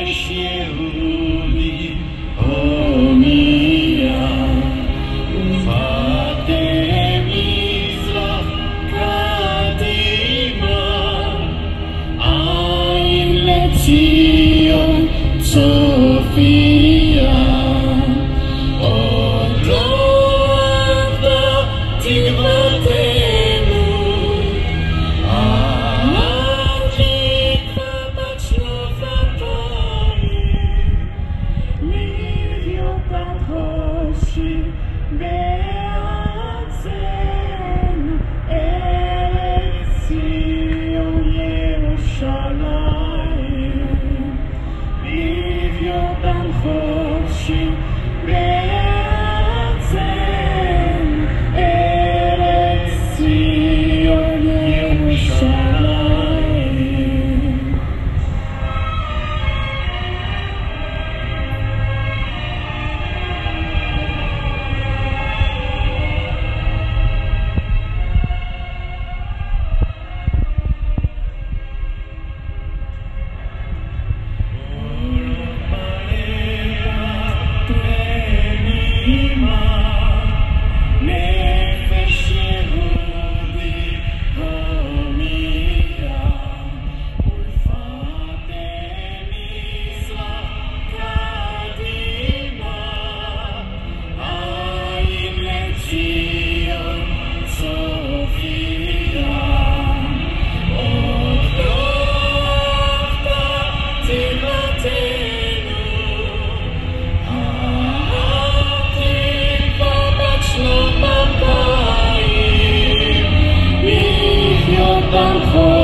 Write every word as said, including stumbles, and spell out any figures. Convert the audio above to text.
נפש יהודי הומייה ופאתי מזרח קדימה עין לציון צופיה עוד לא עבדה תקוותנו התקווה בת שלוף הפנים לחיות עד חושי בארצנו ארץ ציון ירושלים לחיות עד חושי בארצנו ארץ ציון ירושלים. נפש יהודי הומייה ופאתי מזרח קדימה עין לציון צופיה עוד לא עבדה תקוותנו התקווה בת שלוף הפנים לחיות על חושי